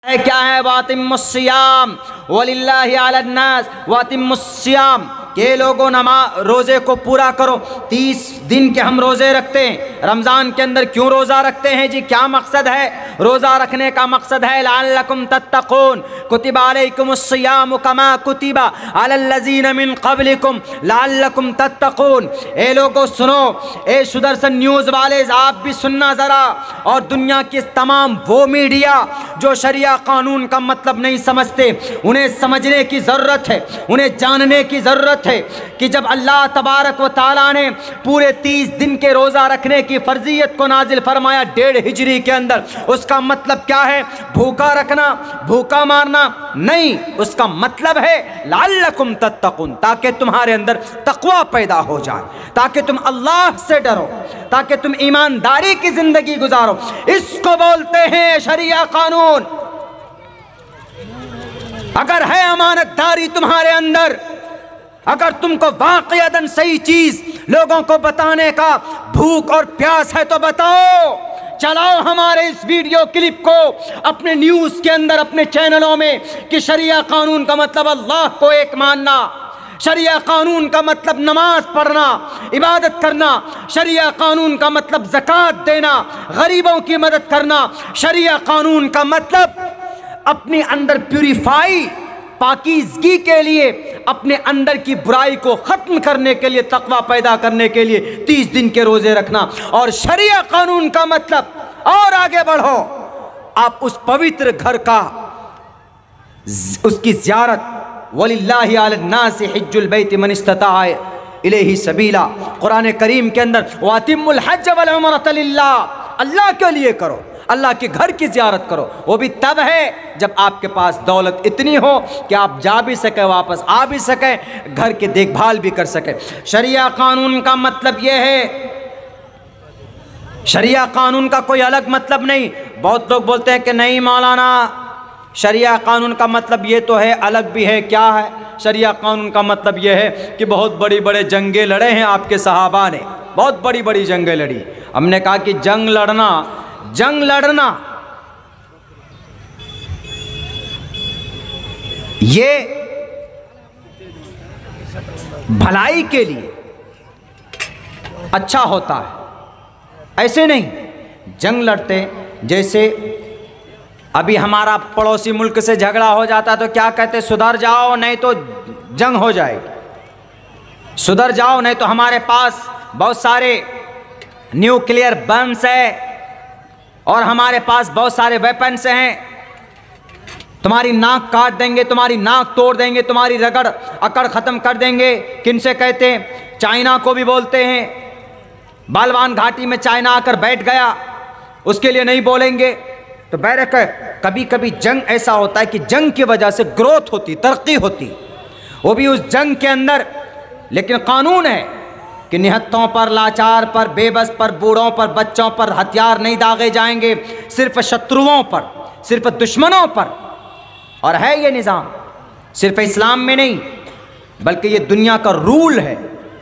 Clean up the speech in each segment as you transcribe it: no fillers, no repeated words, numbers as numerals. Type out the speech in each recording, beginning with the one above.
है क्या है? वातिमुस्सियाम वलिल्लाहि अलन्नास वातिमुस्सियाम, के लोगों रोज़े को पूरा करो। 30 दिन के हम रोज़े रखते हैं। रमज़ान के अंदर क्यों रोज़ा रखते हैं जी? क्या मकसद है रोज़ा रखने का? मकसद है लअल्लकुम तत्तकून, कुतिबा अलैकुमुस्सियाम कमा कुतिबा अलल्लज़ीना मिन क़ब्लिकुम लअल्लकुम तत्तकून। ए लोगों सुनो, ए सुदर्शन न्यूज़ वाले आप भी सुनना ज़रा, और दुनिया की तमाम वो मीडिया जो शरिया कानून का मतलब नहीं समझते, उन्हें समझने की ज़रूरत है, उन्हें जानने की ज़रूरत है कि जब अल्लाह तबारक व तआला ने पूरे 30 दिन के रोज़ा रखने की फ़र्जियत को नाजिल फरमाया 1.5 हिजरी के अंदर, उसका मतलब क्या है? भूखा रखना, भूखा मारना नहीं। उसका मतलब है लअल्लकुम तत्तकून, ताकि तुम्हारे अंदर तक़वा पैदा हो जाए, ताकि तुम अल्लाह से डरो, ताकि तुम ईमानदारी की ज़िंदगी गुजारो। इसको बोलते हैं शरिया कानून। अगर है अमानतदारी तुम्हारे अंदर, अगर तुमको वाक़ईतन सही चीज़ लोगों को बताने का भूख और प्यास है तो बताओ, चलाओ हमारे इस वीडियो क्लिप को अपने न्यूज़ के अंदर, अपने चैनलों में, कि शरिया कानून का मतलब अल्लाह को एक मानना, शरिया कानून का मतलब नमाज पढ़ना, इबादत करना, शरिया कानून का मतलब ज़कात देना, गरीबों की मदद करना, शरिया कानून का मतलब अपने अंदर प्यूरिफाई, पाकीज़गी के लिए, अपने अंदर की बुराई को ख़त्म करने के लिए, तक़वा पैदा करने के लिए 30 दिन के रोज़े रखना। और शरिया कानून का मतलब, और आगे बढ़ो, आप उस पवित्र घर का उसकी ज़ियारत, वलिल्लाहि अलन्नासि हिज्जुल बैति मन इस्तताअ इलैहि सबीला, कुरान करीम के अंदर वातिमुल हज्ज वल उम्रत लिल्लाह, अल्लाह के लिए करो, अल्लाह के घर की ज़ियारत करो। वो भी तब है जब आपके पास दौलत इतनी हो कि आप जा भी सके, वापस आ भी सके, घर की देखभाल भी कर सके। शरिया कानून का मतलब ये है, शरिया कानून का कोई अलग मतलब नहीं। बहुत लोग बोलते हैं कि नहीं मौलाना, शरिया कानून का मतलब ये तो है, अलग भी है। क्या है? शरिया कानून का मतलब ये है कि बहुत बड़ी बड़े जंगें लड़े हैं आपके सहाबा ने, बहुत बड़ी बड़ी जंगें लड़ी। हमने कहा कि जंग लड़ना ये भलाई के लिए अच्छा होता है, ऐसे नहीं जंग लड़ते। जैसे अभी हमारा पड़ोसी मुल्क से झगड़ा हो जाता तो क्या कहते? सुधर जाओ नहीं तो जंग हो जाएगी, सुधर जाओ नहीं तो हमारे पास बहुत सारे न्यूक्लियर बम्स है और हमारे पास बहुत सारे वेपन्स हैं, तुम्हारी नाक काट देंगे, तुम्हारी नाक तोड़ देंगे, तुम्हारी रगड़ अकड़ ख़त्म कर देंगे। किनसे कहते हैं? चाइना को भी बोलते हैं। बालवान घाटी में चाइना आकर बैठ गया, उसके लिए नहीं बोलेंगे तो बैरक है। कभी कभी जंग ऐसा होता है कि जंग की वजह से ग्रोथ होती, तरक्की होती, वो भी उस जंग के अंदर। लेकिन कानून है कि निहत्तों पर, लाचार पर, बेबस पर, बूढ़ों पर, बच्चों पर हथियार नहीं दागे जाएंगे, सिर्फ शत्रुओं पर, सिर्फ दुश्मनों पर। और है ये निज़ाम सिर्फ इस्लाम में नहीं बल्कि ये दुनिया का रूल है।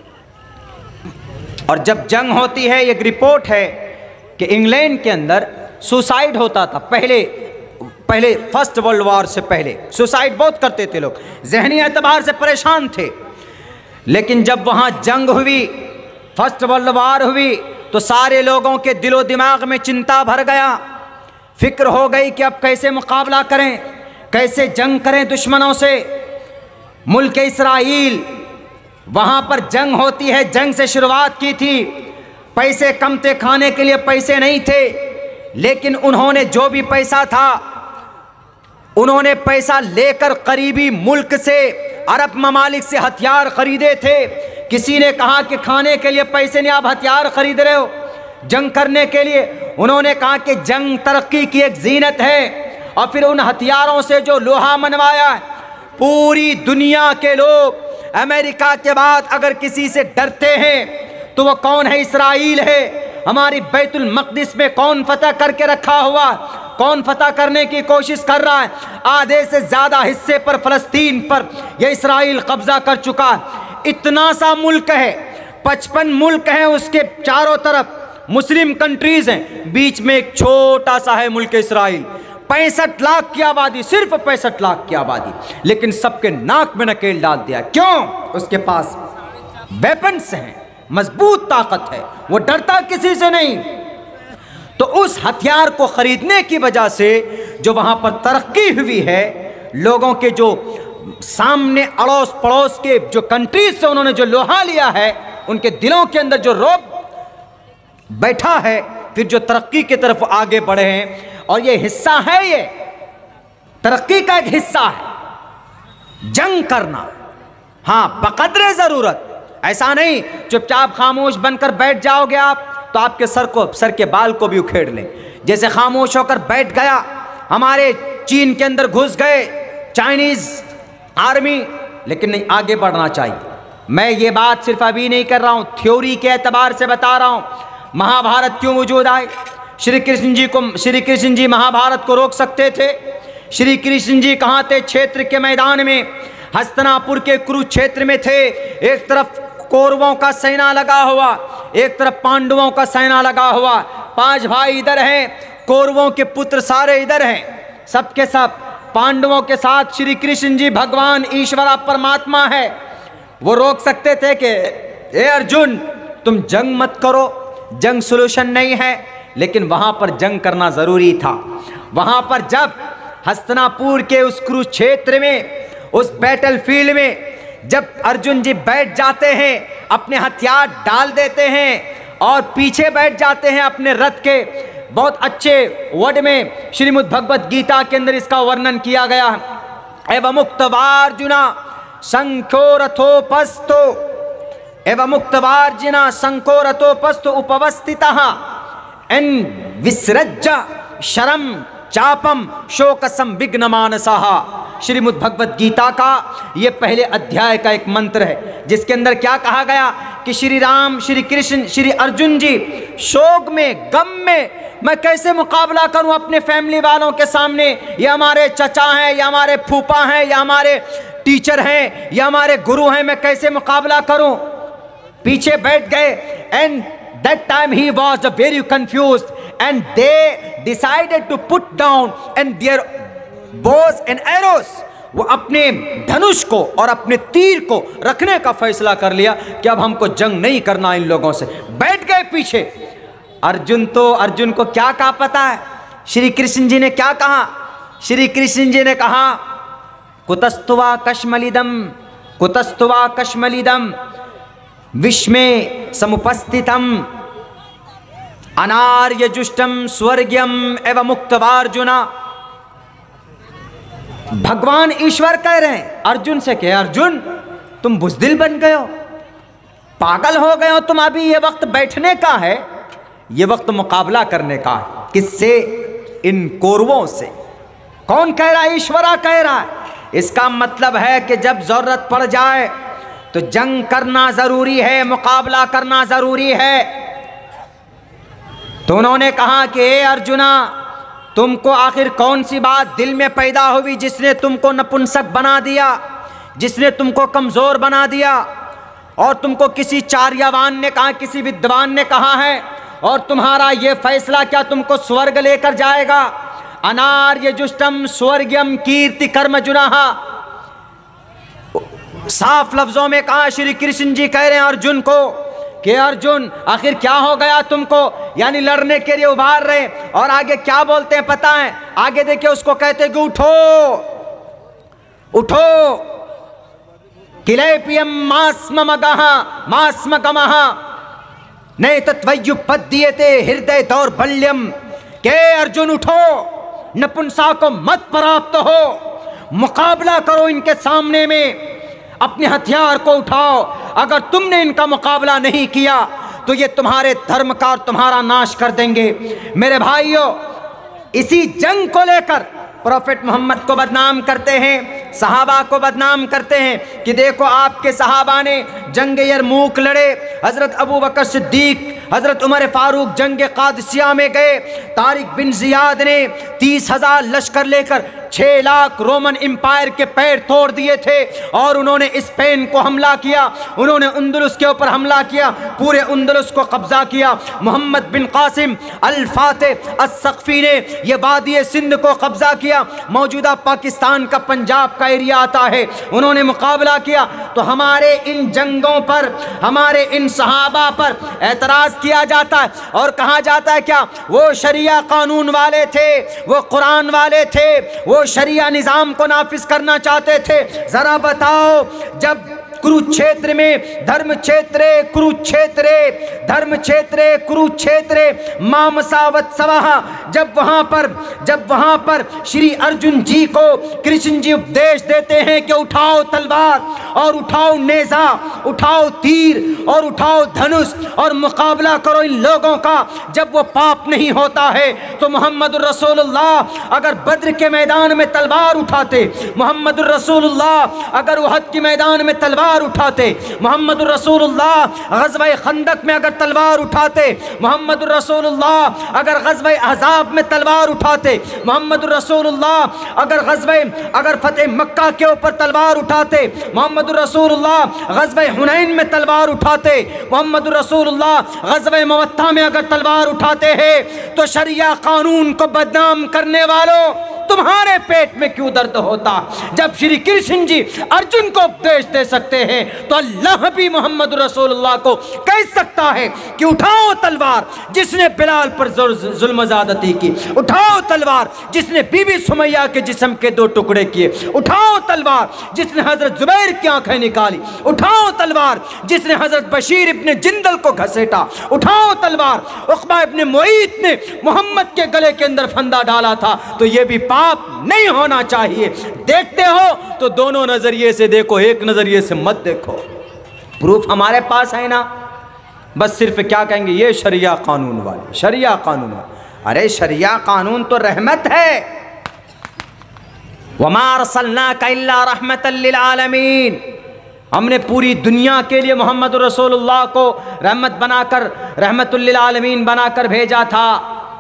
और जब जंग होती है, एक रिपोर्ट है कि इंग्लैंड के अंदर सुसाइड होता था। पहले फर्स्ट वर्ल्ड वॉर से पहले सुसाइड बहुत करते थे लोग, ज़हनी एतबार से परेशान थे। लेकिन जब वहाँ जंग हुई, फर्स्ट वर्ल्ड वॉर हुई, तो सारे लोगों के दिलो दिमाग में चिंता भर गया, फिक्र हो गई कि अब कैसे मुकाबला करें, कैसे जंग करें दुश्मनों से। मुल्क इस्राइल, वहाँ पर जंग होती है, जंग से शुरुआत की थी। पैसे कम थे, खाने के लिए पैसे नहीं थे, लेकिन उन्होंने जो भी पैसा था उन्होंने पैसा लेकर करीबी मुल्क से, अरब ममालिक से हथियार खरीदे थे। किसी ने कहा कि खाने के लिए पैसे नहीं, आप हथियार खरीद रहे हो जंग करने के लिए। उन्होंने कहा कि जंग तरक्की की एक जीनत है। और फिर उन हथियारों से जो लोहा मनवाया, पूरी दुनिया के लोग अमेरिका के बाद अगर किसी से डरते हैं तो वो कौन है? इस्राइल है। हमारी बैतुल मक़दिस में कौन फतह करके रखा हुआ, कौन फतह करने की कोशिश कर रहा है? आधे से ज़्यादा हिस्से पर, फ़लस्तीन पर यह इस्राइल कब्ज़ा कर चुका है। इतना सा मुल्क है, 55 मुल्क हैं, उसके चारों तरफ मुस्लिम कंट्रीज़ हैं, बीच में एक छोटा सा है मुल्क इस्राइल। 65 लाख की आबादी, सिर्फ 65 लाख की आबादी, लेकिन सबके नाक में नकेल डाल दिया। क्यों? उसके पास वेपन्स हैं, मजबूत ताकत है, वो डरता किसी से नहीं। तो उस हथियार को खरीदने की वजह से जो वहां पर तरक्की हुई है, लोगों के जो सामने अड़ोस पड़ोस के जो कंट्रीज से उन्होंने जो लोहा लिया है, उनके दिलों के अंदर जो रौब बैठा है, फिर जो तरक्की की तरफ आगे बढ़े हैं। और ये हिस्सा है, ये तरक्की का एक हिस्सा है जंग करना। हाँ, बकदरे जरूरत, ऐसा नहीं चुपचाप खामोश बनकर बैठ जाओगे आप तो आपके सर के बाल को भी उखेड़ लें। जैसे खामोश होकर बैठ गया, हमारे चीन के अंदर घुस गए चाइनीज आर्मी, लेकिन नहीं, आगे बढ़ना चाहिए। मैं ये बात सिर्फ अभी नहीं कर रहा हूं, थ्योरी के एतबार से बता रहा हूं। महाभारत क्यों वजूद आए? श्री कृष्ण जी महाभारत को रोक सकते थे। श्री कृष्ण जी कहाँ थे? क्षेत्र के मैदान में, हस्तिनापुर के कुरुक्षेत्र में थे। एक तरफ कौरवों का सेना लगा हुआ, एक तरफ पांडवों का सेना लगा हुआ। 5 भाई इधर हैं, कौरवों के पुत्र सारे इधर हैं, सबके सब पांडवों के साथ श्री कृष्ण जी भगवान ईश्वर परमात्मा है। वो रोक सकते थे कि ए अर्जुन, तुम जंग मत करो, जंग सॉल्यूशन नहीं है। लेकिन वहां पर जंग करना जरूरी था। वहां पर जब हस्तिनापुर के उस कुरुक्षेत्र में, उस बैटलफील्ड में जब अर्जुन जी बैठ जाते हैं, अपने हथियार डाल देते हैं और पीछे बैठ जाते हैं अपने रथ के, बहुत अच्छे वर्ड में श्रीमद् भगवत गीता के अंदर इसका वर्णन किया गया है। एवं मुक्तवार्जुना शंखो रथोपस्थो, एवं मुक्तवार्जुना शंखो रथोपस्थो उपवस्थितः एन विसृज्य शरम चापम शोक संविघ्न मानसः। श्रीमद् भगवत गीता का ये पहले अध्याय का एक मंत्र है, जिसके अंदर क्या कहा गया कि श्री राम, श्री कृष्ण, श्री अर्जुन जी शोक में, गम में, मैं कैसे मुकाबला करूं अपने फैमिली वालों के सामने? ये हमारे चचा हैं, या हमारे फूफा हैं, या हमारे टीचर हैं, या हमारे गुरु हैं, मैं कैसे मुकाबला करूं? पीछे बैठ गए। And that time he was very confused and they decided to put down and their bows and arrows, वो अपने धनुष को और अपने तीर को रखने का फैसला कर लिया कि अब हमको जंग नहीं करना इन लोगों से। बैठ गए पीछे। अर्जुन को क्या कहा पता है? श्री कृष्ण जी ने क्या कहा? श्री कृष्ण जी ने कहा कुतस्तुवा कश्मलिदम विश्मे समुपस्थितम अनार्यजुष्टम स्वर्गीयम एवं मुक्तवार्जुना। भगवान ईश्वर कह रहे हैं अर्जुन से कि अर्जुन, तुम बुज़दिल बन गए हो, पागल हो गए हो तुम। अभी ये वक्त बैठने का है, ये वक्त मुकाबला करने का है। किससे? इन कौरवों से। कौन कह रहा है? ईश्वरा कह रहा है। इसका मतलब है कि जब जरूरत पड़ जाए तो जंग करना जरूरी है, मुकाबला करना जरूरी है। तो उन्होंने कहा कि हे अर्जुना, तुमको आखिर कौन सी बात दिल में पैदा हुई जिसने तुमको नपुंसक बना दिया, जिसने तुमको कमजोर बना दिया? और तुमको किसी चार्यवान ने कहा, किसी विद्वान ने कहा है, और तुम्हारा ये फैसला क्या तुमको स्वर्ग लेकर जाएगा? अनार्य जुष्टम स्वर्गीयम कीर्ति कर्म जुनाहा। साफ लफ्जों में कहा श्री कृष्ण जी कह रहे हैं अर्जुन को कि अर्जुन, आखिर क्या हो गया तुमको? यानी लड़ने के लिए उभार रहे। और आगे क्या बोलते हैं पता है? आगे देखिए, उसको कहते कि उठो उठो, किलेपियम मास्मगमः नहीं तत्वयुपद्यते हृदय दौर्बल्यम। के अर्जुन उठो, नपुंसक को मत प्राप्त हो, मुकाबला करो इनके सामने में, अपने हथियार को उठाओ। अगर तुमने इनका मुकाबला नहीं किया तो ये तुम्हारे धर्म का और तुम्हारा नाश कर देंगे। मेरे भाइयों, इसी जंग को लेकर प्रॉफेट मोहम्मद को बदनाम करते हैं, सहाबा को बदनाम करते हैं कि देखो आपके सहाबा ने जंग यरमूक लड़े, हज़रत अबू बकर सिद्दीक, हज़रत उमर फारूक जंग कादिसिया में गए, तारिक बिन ज़ियाद ने 30,000 लश्कर लेकर 6 लाख रोमन एम्पायर के पैर तोड़ दिए थे और उन्होंने स्पेन को हमला किया, उन्होंने अंदलुस के ऊपर हमला किया, पूरे अंदलुस को कब्जा किया। मोहम्मद बिन कासिम अल फातेह अस्सक़फ़ी ने यह वादी सिंध को कब्जा किया, मौजूदा पाकिस्तान का पंजाब का एरिया आता है, उन्होंने मुकाबला किया। तो हमारे इन जंगों पर, हमारे इन सहाबा पर एतराज़ किया जाता है और कहा जाता है क्या वो शरिया कानून वाले थे, वो कुरान वाले थे, वो शरिया निज़ाम को नाफिज करना चाहते थे। ज़रा बताओ, जब कुरुक्षेत्र में धर्म क्षेत्रे कुरुक्षेत्रे, धर्म क्षेत्रे कुरुक्षेत्रे मामसावत्सवः, जब वहाँ पर श्री अर्जुन जी को कृष्ण जी उपदेश देते हैं कि उठाओ तलवार और उठाओ नेज़ा, उठाओ तीर और उठाओ धनुष और मुकाबला करो इन लोगों का, जब वो पाप नहीं होता है तो मोहम्मदुर रसूलुल्लाह अगर बद्र के मैदान में तलवार उठाते, मोहम्मदुर रसूलुल्लाह अगर उहद के मैदान में तलवार उठाते, मोहम्मदुर रसूलुल्लाह ग़ज़वा खंदक में अगर तलवार उठाते, मोहम्मदुर रसूलुल्लाह अगर ग़ज़वा अहज़ाब में तलवार उठाते, मोहम्मदुर रसूलुल्लाह अगर फ़तेह मक्का के ऊपर तलवार उठाते, मोहम्मदुर रसूलुल्लाह ग़ज़वा हुनैन में तलवार उठाते, मोहम्मदुर रसूलुल्लाह ग़ज़वा मुअत्ता में अगर तलवार उठाते हैं, तो शरिया कानून को बदनाम करने वालों तुम्हारे पेट में क्यों दर्द होता? जब श्री कृष्ण जी अर्जुन को उपदेश दे सकते हैं तो अल्लाह भी मोहम्मद रसूलुल्लाह को कह सकता है कि उठाओ तलवार जिसने बिलाल पर जुल्म ज़्यादती की, उठाओ तलवार जिसने बीबी सुमैया के जिस्म के 2 टुकड़े किए, उठाओ तलवार जिसने हजरत जुबैर की आंखें निकाली, उठाओ तलवार जिसने हजरत बशीर इब्ने जिंदल को घसीटा, उठाओ तलवार उक़बा इब्ने मुईत ने मोहम्मद के गले के अंदर फंदा डाला था। तो ये भी पाप नहीं होना चाहिए। देखते हो तो दोनों नजरिए से देखो, एक नजरिए से मत देखो। प्रूफ हमारे पास है ना, बस सिर्फ क्या कहेंगे ये शरिया कानून वाले, शरिया कानून वाले। अरे शरिया कानून तो रहमत है, वमा अरसलनाका इल्ला रहमतल लिल आलमीन, हमने पूरी दुनिया के लिए मोहम्मद रसूलुल्लाह को रहमत बनाकर, रहमतुल लिल आलमीन बनाकर भेजा था।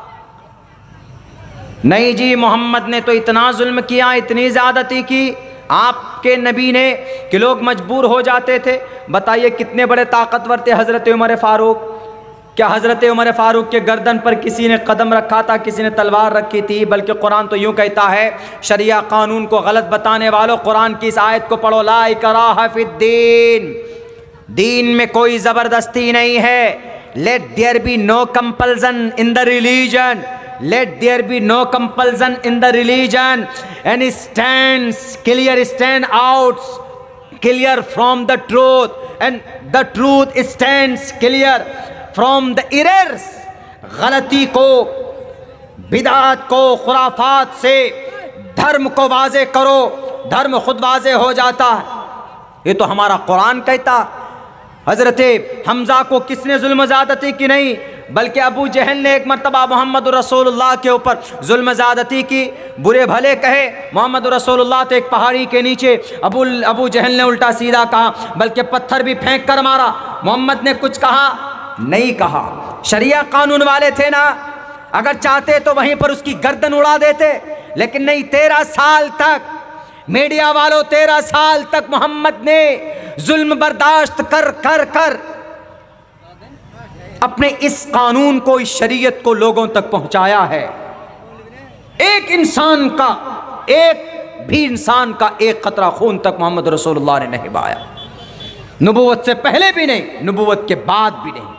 नहीं जी, मोहम्मद ने तो इतना जुल्म किया, इतनी ज़्यादती की आपके नबी ने कि लोग मजबूर हो जाते थे। बताइए कितने बड़े ताकतवर थे हज़रत उमर फ़ारूक। क्या हज़रत उमर फ़ारूक के गर्दन पर किसी ने कदम रखा था, किसी ने तलवार रखी थी? बल्कि कुरान तो यूँ कहता है, शरिया कानून को गलत बताने वालों कुरान की इस आयत को पढ़ो, ला इकराहा फिद्दीन, दीन में कोई ज़बरदस्ती नहीं है। Let there be no compulsion in the religion, let there be no compulsion in the religion, and stand out clear from the truth, and the truth stands clear from the errors। गलती को, बिदात को, खुराफात से धर्म को वाज़े करो, धर्म खुद वाज़े हो जाता है। ये तो हमारा कुरान कहता। हज़रत हमज़ा को किसने जुल्म ज़्यादती की? नहीं, बल्कि अबू जहल ने एक मरतबा मोहम्मद रसूलुल्लाह के ऊपर जुल्म ज़्यादती की। बुरे भले कहे मोहम्मद रसूलुल्लाह तो एक पहाड़ी के नीचे, अबू जहल ने उल्टा सीधा कहा, बल्कि पत्थर भी फेंक कर मारा। मोहम्मद ने कुछ कहा नहीं कहा। शरिया कानून वाले थे ना, अगर चाहते तो वहीं पर उसकी गर्दन उड़ा देते, लेकिन नहीं। 13 साल तक मीडिया वालों, 13 साल तक मोहम्मद ने जुल्म बर्दाश्त कर कर कर अपने इस कानून को, इस शरीयत को लोगों तक पहुंचाया है। एक इंसान का, एक भी इंसान का एक कतरा खून तक मोहम्मद रसूलुल्लाह ने नहीं बहाया। नबूवत से पहले भी नहीं, नबूवत के बाद भी नहीं।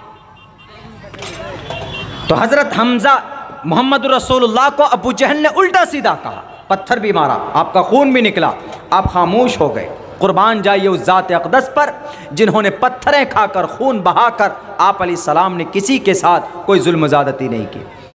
तो हजरत हमजा मोहम्मद रसूलुल्लाह को अबू जहल ने उल्टा सीधा कहा, पत्थर भी मारा, आपका खून भी निकला, आप खामोश हो गए। कुर्बान जाइए उस ज़ात अक़दस पर जिन्होंने पत्थरें खाकर, खून बहाकर आप अलैहिस्सलाम ने किसी के साथ कोई जुल्म ज़्यादती नहीं की।